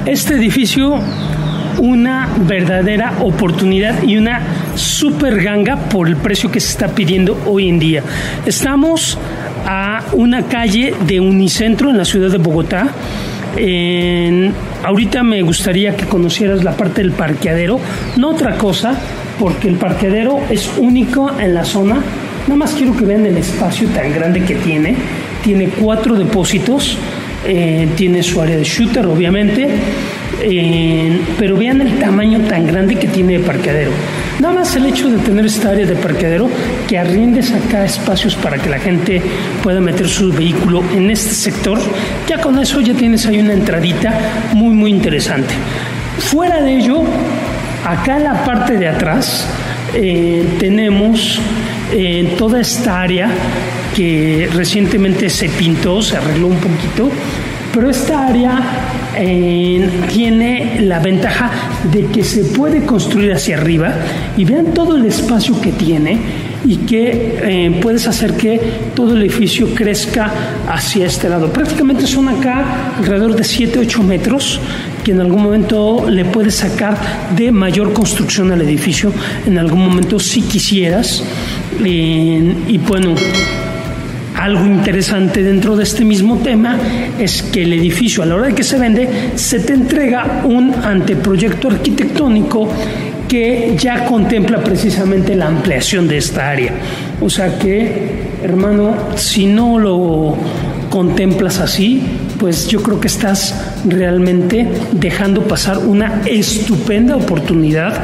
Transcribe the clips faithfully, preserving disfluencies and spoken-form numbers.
Este edificio, una verdadera oportunidad y una super ganga por el precio que se está pidiendo hoy en día. Estamos a una calle de Unicentro en la ciudad de Bogotá. En, ahorita me gustaría que conocieras la parte del parqueadero, no otra cosa, porque el parqueadero es único en la zona. Nada más quiero que vean el espacio tan grande que tiene. Tiene cuatro depósitos, eh, tiene su área de shooter, obviamente, eh, pero vean el tamaño tan grande que tiene de parqueadero. Nada más el hecho de tener esta área de parqueadero, que arriendes acá espacios para que la gente pueda meter su vehículo en este sector, ya con eso ya tienes ahí una entradita muy muy interesante. Fuera de ello, acá en la parte de atrás eh, tenemos eh, toda esta área que recientemente se pintó, se arregló un poquito, pero esta área eh, tiene la ventaja de que se puede construir hacia arriba y vean todo el espacio que tiene y que eh, puedes hacer que todo el edificio crezca hacia este lado. Prácticamente son acá alrededor de siete a ocho metros que en algún momento le puedes sacar de mayor construcción al edificio, en algún momento si quisieras. Eh, y bueno, algo interesante dentro de este mismo tema es que el edificio, a la hora de que se vende, se te entrega un anteproyecto arquitectónico que ya contempla precisamente la ampliación de esta área. O sea que, hermano, si no lo contemplas así, pues yo creo que estás realmente dejando pasar una estupenda oportunidad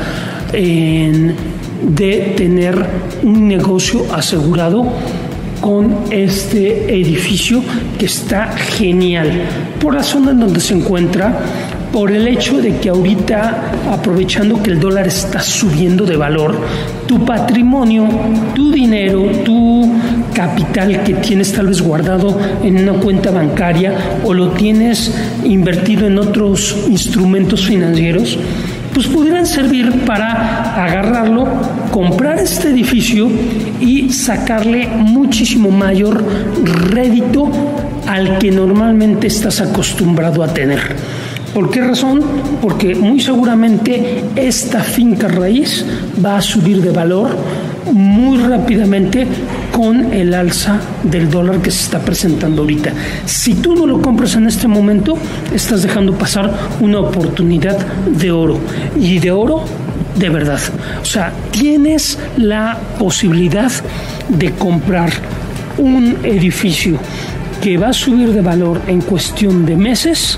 en, de tener un negocio asegurado con este edificio que está genial, por la zona en donde se encuentra, por el hecho de que ahorita, aprovechando que el dólar está subiendo de valor, tu patrimonio, tu dinero, tu capital que tienes tal vez guardado en una cuenta bancaria o lo tienes invertido en otros instrumentos financieros, pues pudieran servir para agarrarlo, comprar este edificio y sacarle muchísimo mayor rédito al que normalmente estás acostumbrado a tener. ¿Por qué razón? Porque muy seguramente esta finca raíz va a subir de valor muy rápidamente con el alza del dólar que se está presentando ahorita. Si tú no lo compras en este momento, estás dejando pasar una oportunidad de oro, y de oro de verdad. O sea, tienes la posibilidad de comprar un edificio que va a subir de valor en cuestión de meses,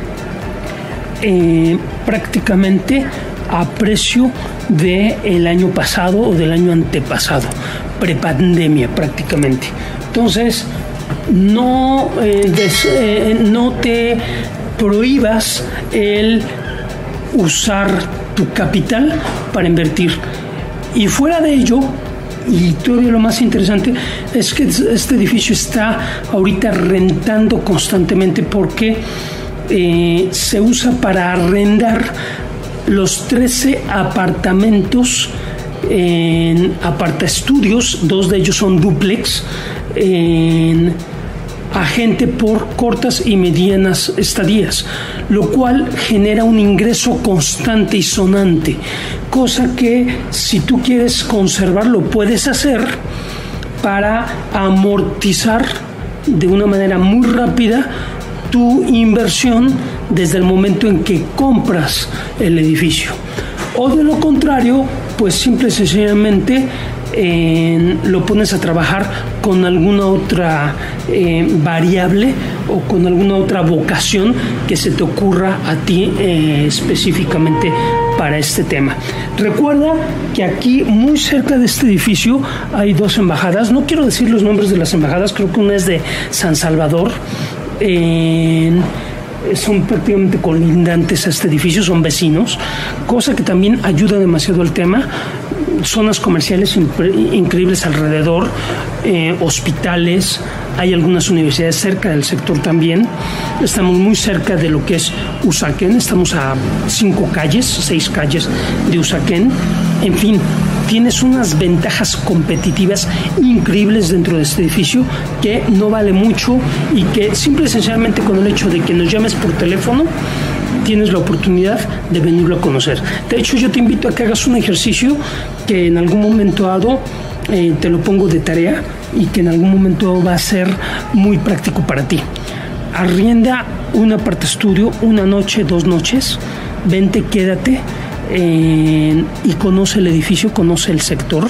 eh, prácticamente a precio del año pasado o del año antepasado, prepandemia prácticamente. Entonces, no, eh, des, eh, no te prohíbas el usar tu capital para invertir. Y fuera de ello, y todavía lo más interesante, es que este edificio está ahorita rentando constantemente porque eh, se usa para arrendar los trece apartamentos en apartaestudios, dos de ellos son dúplex, en, a gente por cortas y medianas estadías, lo cual genera un ingreso constante y sonante, cosa que si tú quieres conservarlo puedes hacer para amortizar de una manera muy rápida tu inversión desde el momento en que compras el edificio. O de lo contrario, pues simple y sencillamente eh, lo pones a trabajar con alguna otra eh, variable o con alguna otra vocación que se te ocurra a ti eh, específicamente para este tema. Recuerda que aquí muy cerca de este edificio hay dos embajadas. No quiero decir los nombres de las embajadas, creo que una es de San Salvador. Eh, son prácticamente colindantes a este edificio, son vecinos, cosa que también ayuda demasiado al tema. Zonas comerciales increíbles alrededor, eh, hospitales, hay algunas universidades cerca del sector también. Estamos muy cerca de lo que es Usaquén, estamos a cinco calles, seis calles de Usaquén. En fin, tienes unas ventajas competitivas increíbles dentro de este edificio que no vale mucho y que simple y sencillamente con el hecho de que nos llames por teléfono tienes la oportunidad de venirlo a conocer. De hecho, yo te invito a que hagas un ejercicio que en algún momento dado eh, te lo pongo de tarea y que en algún momento va a ser muy práctico para ti. Arrienda un apart estudio, una noche, dos noches, vente, quédate eh, y conoce el edificio, conoce el sector,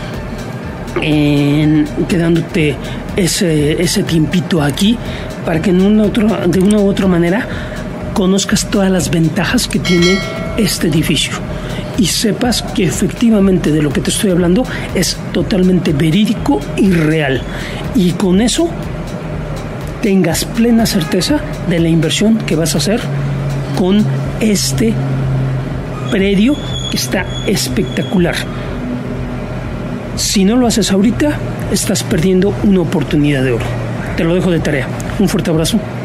eh, quedándote ese, ese tiempito aquí para que en una otro, de una u otra manera conozcas todas las ventajas que tiene este edificio y sepas que efectivamente de lo que te estoy hablando es totalmente verídico y real, y con eso tengas plena certeza de la inversión que vas a hacer con este predio que está espectacular. Si no lo haces ahorita, estás perdiendo una oportunidad de oro. Te lo dejo de tarea. Un fuerte abrazo.